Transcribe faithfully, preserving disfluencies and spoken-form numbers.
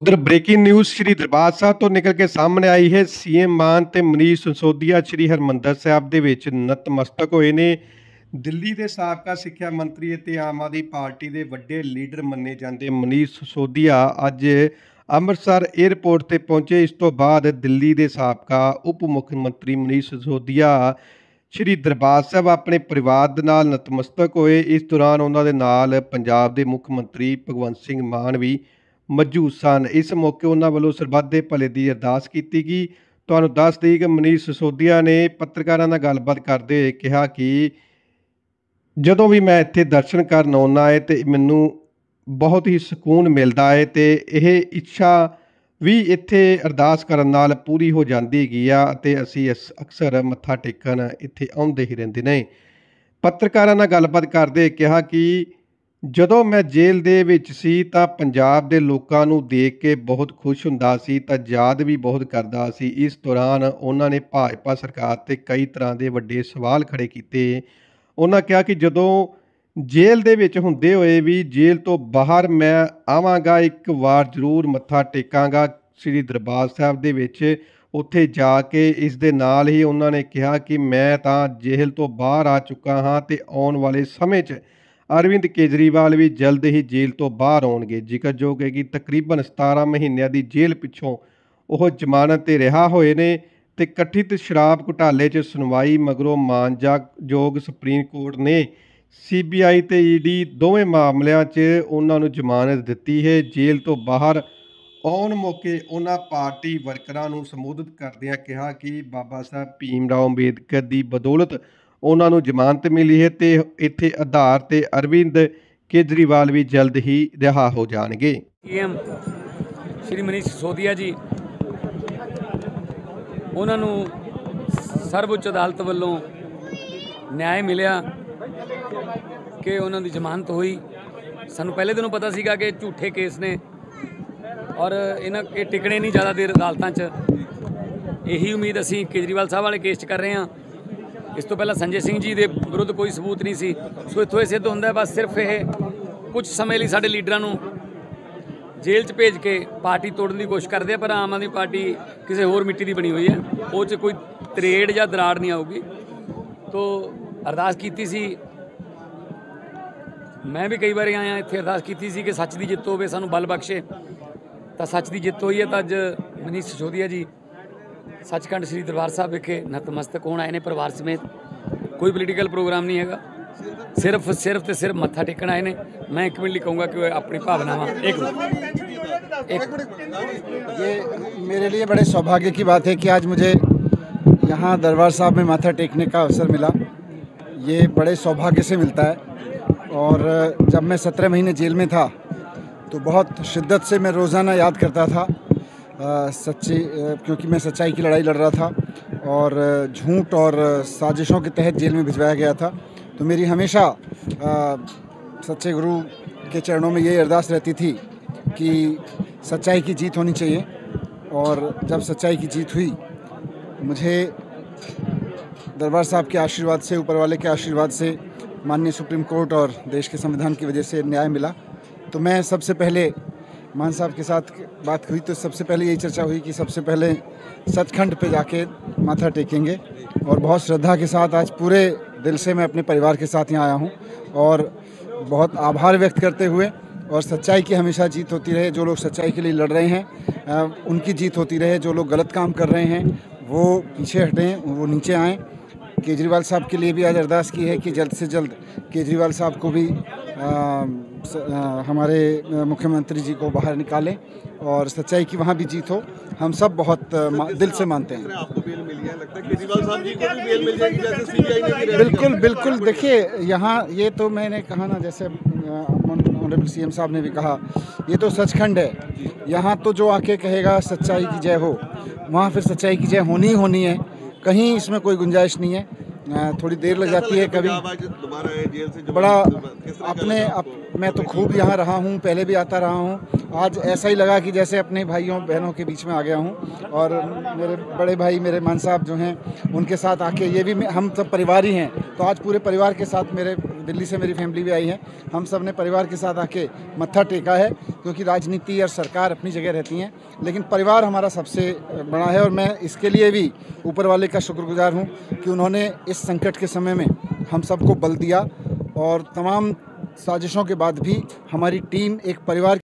उधर breaking news Shri दरबार ਸਾਹਿਬ ਤੋਂ ਨਿਕਲ ਕੇ ਸਾਹਮਣੇ ਆਈ ਹੈ। ਸੀਐਮ ਮਾਨ ਤੇ ਮਨੀਸ਼ ਸਿਸੋਦੀਆ ਸ਼੍ਰੀ ਹਰਮੰਦਰ ਸਾਹਿਬ ਦੇ ਵਿੱਚ ਨਤਮਸਤਕ ਹੋਏ ਨੇ। ਦਿੱਲੀ ਦੇ ਸਾਬਕਾ ਸਿੱਖਿਆ ਮੰਤਰੀ ਅਤੇ ਆਮ ਆਦਮੀ ਪਾਰਟੀ ਦੇ ਵੱਡੇ ਲੀਡਰ ਮੰਨੇ ਜਾਂਦੇ ਮਨੀਸ਼ ਸਿਸੋਦੀਆ ਅੱਜ ਅੰਮ੍ਰਿਤਸਰ ਏਅਰਪੋਰਟ ਤੇ ਪਹੁੰਚੇ। ਇਸ ਤੋਂ ਬਾਅਦ ਦਿੱਲੀ ਦੇ ਸਾਬਕਾ ਉਪ ਮੁੱਖ ਮੰਤਰੀ ਮਨੀਸ਼ ਸਿਸੋਦੀਆ ਸ਼੍ਰੀ ਦਰਬਾਰ ਸਾਹਿਬ ਆਪਣੇ ਪਰਿਵਾਰ ਦੇ ਨਾਲ ਨਤਮਸਤਕ ਹੋਏ। ਇਸ ਦੌਰਾਨ ਉਹਨਾਂ ਦੇ ਨਾਲ ਪੰਜਾਬ ਦੇ ਮੁੱਖ ਮੰਤਰੀ ਭਗਵੰਤ ਸਿੰਘ ਮਾਨ ਵੀ ਮੌਜੂਦ ਸਨ। ਇਸ ਮੌਕੇ ਉਹਨਾਂ ਵੱਲੋਂ ਸਰਬੱਤ ਦੇ ਭਲੇ ਦੀ ਅਰਦਾਸ ਕੀਤੀ ਗਈ। ਤੁਹਾਨੂੰ ਦੱਸ ਦੇਈਏ ਕਿ ਮਨੀਸ਼ ਸਿਸੋਦੀਆ ਨੇ ਪੱਤਰਕਾਰਾਂ ਨਾਲ ਗੱਲਬਾਤ ਕਰਦੇ ਹੋਏ ਕਿਹਾ ਕਿ ਜਦੋਂ ਵੀ ਮੈਂ ਇੱਥੇ ਦਰਸ਼ਨ ਕਰਨ ਆਉਂਦਾ ਹੈ ਤੇ ਮੈਨੂੰ ਬਹੁਤ ਹੀ ਸਕੂਨ ਮਿਲਦਾ ਹੈ ਤੇ ਇਹ ਇੱਛਾ ਵੀ ਇੱਥੇ ਅਰਦਾਸ ਕਰਨ ਨਾਲ ਪੂਰੀ ਹੋ ਜਾਂਦੀ ਹੈਗੀ ਆ ਅਤੇ ਅਸੀਂ ਅਸ ਅਕਸਰ ਮੱਥਾ ਟੇਕਣ ਇੱਥੇ ਆਉਂਦੇ ਹੀ ਰਹਿੰਦੇ ਨੇ। ਪੱਤਰਕਾਰਾਂ ਨਾਲ ਗੱਲਬਾਤ ਕਰਦੇ ਕਿਹਾ ਕਿ ਜਦੋਂ ਮੈਂ ਜੇਲ੍ਹ ਦੇ ਵਿੱਚ ਸੀ ਤਾਂ ਪੰਜਾਬ ਦੇ ਲੋਕਾਂ ਨੂੰ ਦੇਖ ਕੇ ਬਹੁਤ ਖੁਸ਼ ਹੁੰਦਾ ਸੀ ਤਾਂ ਯਾਦ ਵੀ ਬਹੁਤ ਕਰਦਾ ਸੀ। ਇਸ ਦੌਰਾਨ ਉਹਨਾਂ ਨੇ ਭਾਜਪਾ ਸਰਕਾਰ 'ਤੇ ਕਈ ਤਰ੍ਹਾਂ ਦੇ ਵੱਡੇ ਸਵਾਲ ਖੜ੍ਹੇ ਕੀਤੇ। ਉਹਨਾਂ ਕਿਹਾ ਕਿ ਜਦੋਂ ਜੇਲ੍ਹ ਦੇ ਵਿੱਚ ਹੁੰਦੇ ਹੋਏ ਵੀ ਜੇਲ੍ਹ ਤੋਂ ਬਾਹਰ ਮੈਂ ਆਵਾਂਗਾ, ਇੱਕ ਵਾਰ ਜ਼ਰੂਰ ਮੱਥਾ ਟੇਕਾਂਗਾ ਸ਼੍ਰੀ ਦਰਬਾਰ ਸਾਹਿਬ ਦੇ ਵਿੱਚ ਉੱਥੇ ਜਾ ਕੇ। ਇਸ ਦੇ ਨਾਲ ਹੀ ਉਹਨਾਂ ਨੇ ਕਿਹਾ ਕਿ ਮੈਂ ਤਾਂ ਜੇਲ੍ਹ ਤੋਂ ਬਾਹਰ ਆ ਚੁੱਕਾ ਹਾਂ ਅਤੇ ਆਉਣ ਵਾਲੇ ਸਮੇਂ 'ਚ ਅਰਵਿੰਦ ਕੇਜਰੀਵਾਲ ਵੀ ਜਲਦ ਹੀ ਜੇਲ੍ਹ ਤੋਂ ਬਾਹਰ ਆਉਣਗੇ। ਜ਼ਿਕਰਯੋਗ ਹੈ ਕਿ ਤਕਰੀਬਨ ਸਤਾਰਾਂ ਮਹੀਨਿਆਂ ਦੀ ਜੇਲ੍ਹ ਪਿੱਛੋਂ ਉਹ ਜ਼ਮਾਨਤ 'ਤੇ ਰਿਹਾ ਹੋਏ ਨੇ ਅਤੇ ਕਥਿਤ ਸ਼ਰਾਬ ਘੁਟਾਲੇ 'ਚ ਸੁਣਵਾਈ ਮਗਰੋਂ ਮਾਨਯੋਗ ਸੁਪਰੀਮ ਕੋਰਟ ਨੇ ਸੀ ਬੀ ਆਈ ਅਤੇ ਈ ਡੀ ਦੋਵੇਂ ਮਾਮਲਿਆਂ 'ਚ ਉਹਨਾਂ ਨੂੰ ਜ਼ਮਾਨਤ ਦਿੱਤੀ ਹੈ। ਜੇਲ੍ਹ ਤੋਂ ਬਾਹਰ ਆਉਣ ਮੌਕੇ ਉਹਨਾਂ ਪਾਰਟੀ ਵਰਕਰਾਂ ਨੂੰ ਸੰਬੋਧਿਤ ਕਰਦਿਆਂ ਕਿਹਾ ਕਿ ਬਾਬਾ ਸਾਹਿਬ ਭੀਮ ਰਾਓ ਅੰਬੇਦਕਰ ਦੀ ਬਦੌਲਤ ਉਹਨਾਂ ਨੂੰ ਜ਼ਮਾਨਤ ਮਿਲੀ ਹੈ ਅਤੇ ਇੱਥੇ ਆਧਾਰ 'ਤੇ ਅਰਵਿੰਦ ਕੇਜਰੀਵਾਲ ਵੀ ਜਲਦ ਹੀ ਰਿਹਾ ਹੋ ਜਾਣਗੇ। ਸੀਐਮ ਸ਼੍ਰੀ ਮਨੀਸ਼ ਸਿਸੋਦੀਆ ਜੀ ਉਹਨਾਂ ਨੂੰ ਸਰਵਉੱਚ ਅਦਾਲਤ ਵੱਲੋਂ ਨਿਆਂ ਮਿਲਿਆ ਕਿ ਉਹਨਾਂ ਦੀ ਜ਼ਮਾਨਤ ਹੋਈ। ਸਾਨੂੰ ਪਹਿਲੇ ਦਿਨੋਂ ਪਤਾ ਸੀਗਾ ਕਿ ਝੂਠੇ ਕੇਸ ਨੇ ਔਰ ਇਹਨਾਂ ਇਹ ਟਿਕਣੇ ਨਹੀਂ ਜ਼ਿਆਦਾ ਦੇਰ ਅਦਾਲਤਾਂ 'ਚ। ਇਹੀ ਉਮੀਦ ਅਸੀਂ ਕੇਜਰੀਵਾਲ ਸਾਹਿਬ ਵਾਲੇ ਕੇਸ 'ਚ ਕਰ ਰਹੇ ਹਾਂ। ਇਸ ਤੋਂ ਪਹਿਲਾਂ ਸੰਜੇ ਸਿੰਘ ਜੀ ਦੇ ਵਿਰੁੱਧ ਕੋਈ ਸਬੂਤ ਨਹੀਂ ਸੀ। ਸੋ ਇੱਥੋਂ ਇਹ ਸਿੱਧ ਹੁੰਦਾ ਬਸ ਸਿਰਫ ਇਹ ਕੁਝ ਸਮੇਂ ਲਈ ਸਾਡੇ ਲੀਡਰਾਂ ਨੂੰ ਜੇਲ੍ਹ 'ਚ ਭੇਜ ਕੇ ਪਾਰਟੀ ਤੋੜਨ ਦੀ ਕੋਸ਼ਿਸ਼ ਕਰਦੇ ਆ, ਪਰ ਆਮ ਆਦਮੀ ਪਾਰਟੀ ਕਿਸੇ ਹੋਰ ਮਿੱਟੀ ਦੀ ਬਣੀ ਹੋਈ ਹੈ, ਉਹ 'ਚ ਕੋਈ ਤਰੇੜ ਜਾਂ ਦਰਾੜ ਨਹੀਂ ਆਊਗੀ। ਤੋ ਅਰਦਾਸ ਕੀਤੀ ਸੀ, ਮੈਂ ਵੀ ਕਈ ਵਾਰੀ ਆਇਆ ਇੱਥੇ ਅਰਦਾਸ ਕੀਤੀ ਸੀ ਕਿ ਸੱਚ ਦੀ ਜਿੱਤ ਹੋਵੇ, ਸਾਨੂੰ ਬਲ ਬਖਸ਼ੇ। ਤਾਂ ਸੱਚ ਦੀ ਜਿੱਤ ਹੋਈ ਹੈ ਤਾਂ ਅੱਜ ਮਨੀਸ਼ ਸਿਸੋਦੀਆ ਜੀ ਸੱਚਖੰਡ ਸ਼੍ਰੀ ਦਰਬਾਰ ਸਾਹਿਬ ਵਿਖੇ ਨਤਮਸਤਕ ਹੋਣ ਆਏ ਨੇ ਪਰਿਵਾਰ ਸਮੇਤ। ਕੋਈ ਪੋਲੀਟੀਕਲ ਪ੍ਰੋਗਰਾਮ ਨਹੀਂ ਹੈਗਾ, ਸਿਰਫ ਸਿਰਫ ਤੇ ਸਿਰਫ ਮੱਥਾ ਟੇਕਣ ਆਏ ਨੇ। मैं एक मिनट लिखूंगा कि अपनी भावनावां एक एक ये मेरे लिए बड़े सौभाग्य की बात है कि आज मुझे यहाँ दरबार साहब में माथा टेकने का अवसर मिला। ये बड़े सौभाग्य से मिलता है। और जब मैं सत्रह महीने जेल में था तो बहुत शिद्दत से मैं रोज़ाना याद करता था सच्ची, क्योंकि मैं सच्चाई की लड़ाई लड़ रहा था और झूठ और साजिशों के तहत जेल में भिजवाया गया था। तो मेरी हमेशा आ, सच्चे गुरु के चरणों में ये अरदास रहती थी कि सच्चाई की जीत होनी चाहिए। और जब सच्चाई की जीत हुई, मुझे दरबार साहब के आशीर्वाद से, ऊपर वाले के आशीर्वाद से, माननीय सुप्रीम कोर्ट और देश के संविधान की वजह से न्याय मिला। तो मैं सबसे पहले मान साहब के साथ बात हुई तो सबसे पहले यही चर्चा हुई कि सबसे पहले सचखंड पे जाके माथा टेकेंगे। और बहुत श्रद्धा के साथ आज पूरे दिल से मैं अपने परिवार के साथ यहाँ आया हूँ और बहुत आभार व्यक्त करते हुए, और सच्चाई की हमेशा जीत होती रहे। जो लोग सच्चाई के लिए लड़ रहे हैं उनकी जीत होती रहे। जो लोग गलत काम कर रहे हैं वो पीछे हटें, वो नीचे आएँ। केजरीवाल साहब के लिए भी आज अरदास की है कि जल्द से जल्द केजरीवाल साहब को भी आ, स, आ, हमारे मुख्यमंत्री जी को बाहर निकालें और सच्चाई की वहाँ भी जीत हो। हम सब बहुत आ, दिल से मानते हैं। आपको बेल मिली है, लगता है केजरीवाल साहब जी को भी बेल मिल जाएगी जैसे सी बी आई ने भी। बिल्कुल बिल्कुल। देखिए यहाँ ये तो मैंने कहा ना, जैसे ऑनरेबल सी एम साहब ने भी कहा, ये तो सचखंड है। यहाँ तो जो आके कहेगा सच्चाई की जय हो, वहाँ फिर सच्चाई की जय होनी ही होनी है। कहीं इसमें कोई गुंजाइश नहीं है। थोड़ी देर लग जाती है कभी। बड़ा अपने अप, मैं तो खूब यहाँ रहा हूँ, पहले भी आता रहा हूँ। आज ऐसा ही लगा कि जैसे अपने भाइयों बहनों के बीच में आ गया हूँ। और मेरे बड़े भाई मेरे मान साहब जो हैं उनके साथ आके, ये भी हम सब परिवार ही हैं, तो आज पूरे परिवार के साथ मेरे दिल्ली से मेरी फैमिली भी आई है। हम सब ने परिवार के साथ आके मत्था टेका है, क्योंकि राजनीति और सरकार अपनी जगह रहती हैं, लेकिन परिवार हमारा सबसे बड़ा है। और मैं इसके लिए भी ऊपर वाले का शुक्रगुजार हूँ कि उन्होंने इस संकट के समय में हम सबको बल दिया, और तमाम साजिशों के बाद भी हमारी टीम एक परिवार